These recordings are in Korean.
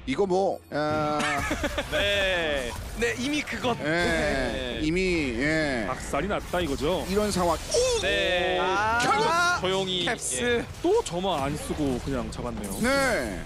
이거 뭐 네. 네, 이미 그것. 예, 네. 이미 예. 박살이 났다 이거죠. 이런 상황. 네. 결국 조용히 캡스. 또 저만 안 쓰고 그냥 잡았네요. 네.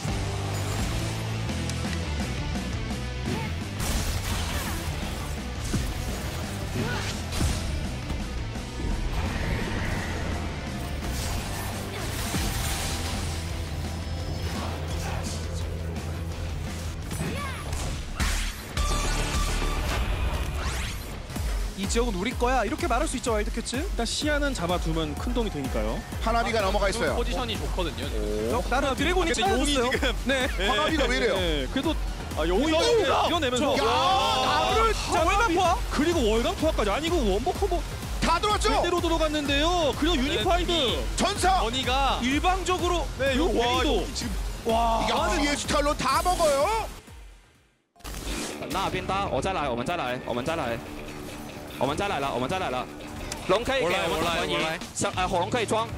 이 지역은 우리 거야. 이렇게 말할 수 있죠, 와일드캣츠. 일단 시야는 잡아두면 큰 도움이 되니까요. 하나비가 넘어가 있어요. 포지션이 좋거든요. 나는 드래곤이 근데 용이 찾아줬어요. 지금 네. 하나비가 왜 이래요? 네, 그래도 용이 이겨내면서 나를 진짜 월간 포화? 그리고 월강 포화까지 아니고 원버 커버 다 들어왔죠? 제대로 들어갔는데요. 그리고 유니파이드 전사. 버니가 일방적으로 네, 요 와, 페이도 지금 야, 뒤에 스탈론 다 먹어요. 那边搭，我再来，我们再来，我们再来，我们再来了，我们再来了。龙可以给我们打轮椅，火龙可以装。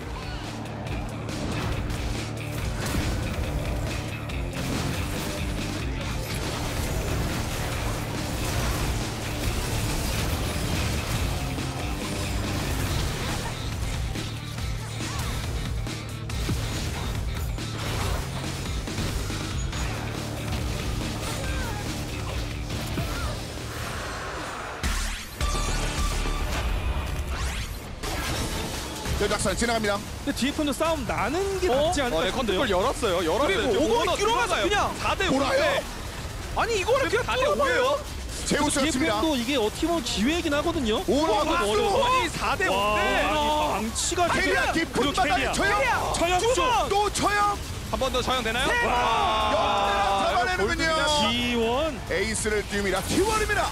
연락선 지나갑니다. 근데 뒤에 편도 싸움 나는 게 낫지 않을까 네, 싶은데요. 컨트롤 열었어요. 그리고 오공이 끼러가서 그냥 4대 보라요. 5인데 아니 이거를 그냥 4대 5예요? 제우스였습니다. 뒤에 편도 이게 어떻게 보면 기회이긴 하거든요. 오라고 아니 4대 5인데 와, 방치가 캐리아 깊은 바닥에 쳐요. 처형 또 쳐요. 한 번 더 처형 되나요? 잡아내는군요. T1 에이스를 띄웁니다. T1입니다.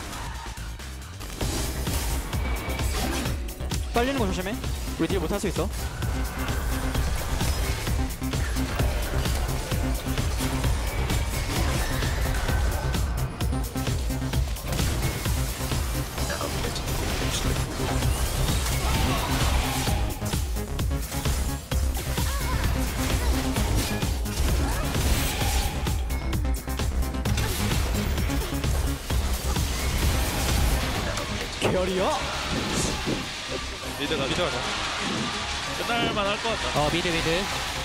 빨리는 거 조심해. 우리 뒤에 못할 수 있어. 결이야. 미드가 끝날만 할 것 같다. 미드.